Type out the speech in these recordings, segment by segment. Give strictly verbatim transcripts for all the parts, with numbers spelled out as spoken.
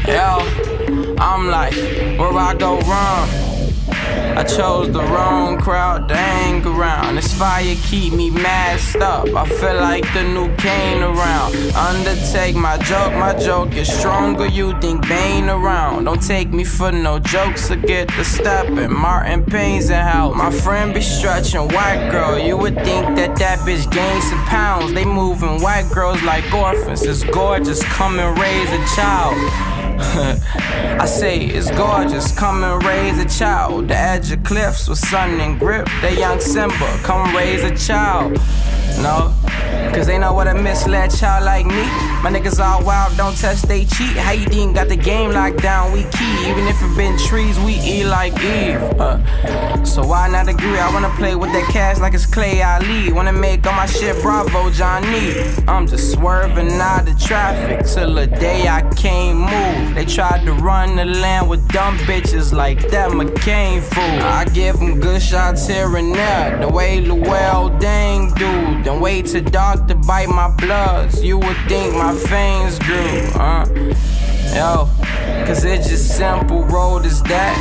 Yo, I'm like, where I go wrong? I chose the wrong crowd to hang around. This fire keep me masked up. I feel like the new Kane around. Undertake my joke, my joke is stronger. You think Bane around? Don't take me for no jokes or get the stepping. Martin Payne's in house. My friend be stretching white girl. You would think that that bitch gained some pounds. They moving white girls like orphans. It's gorgeous, come and raise a child. I say it's gorgeous, come and raise a child. The edge of cliffs with sun and grip. That young Simba, come raise a child. No, cause they know what a misled child like me. My niggas all wild, don't test, they cheat. How you think got the game locked down, we key. Even if it been trees, we eat like Eve. uh, So why not agree? I wanna play with that cash like it's Clay Ali. Wanna make all my shit Bravo, Johnny. I'm just swerving out of traffic till the day I can't move. They tried to run the land with dumb bitches like that McCain fool. I give them good shots here and there, the way Llewellyn Dang do. Don't wait till dark to bite my bloods. You would think my veins grew, uh Yo, cause it's just simple road as that.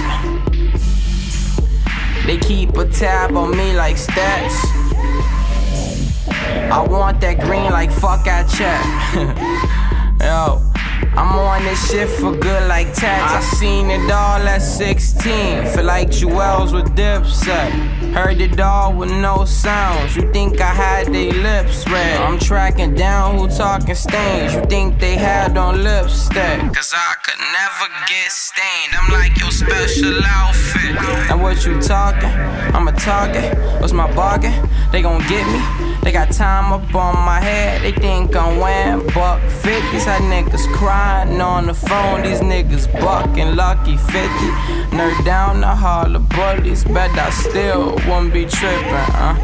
They keep a tab on me like stats. I want that green like fuck I check. Yo, I'm on this shit for good like tats. I seen it all at sixteen. Feel like Jewels with Dipset. Heard it all with no sounds. You think I had they lips read? I'm tracking down who talking stains. You think they had on lipstick? Cause I could never get stained. I'm like your special outfit. Now what you talking? I'm a target. What's my bargain? They gon' get me. They got time up on my head. They think I'm wearing buck fifties. Had niggas crying on the phone. These niggas bucking lucky fifty. Nerd down the hall of bullies. Bet I still wouldn't be tripping, huh?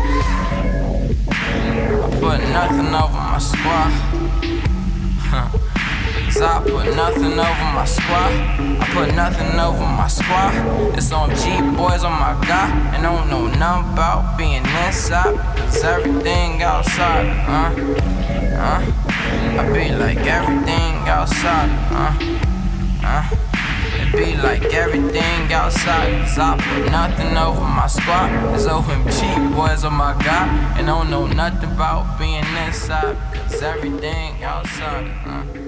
I put nothing over my squad, huh? Cause I put nothing over my squad. I put nothing over my squad. It's on G boys on my guy. And I don't know nothing about being inside. Cause everything outside, huh? Huh? I be like everything outside, huh? Huh? It be like everything outside. Cause I put nothing over my squad. It's O M G boys on my guy. And I don't know nothing about being inside. Cause everything outside, huh?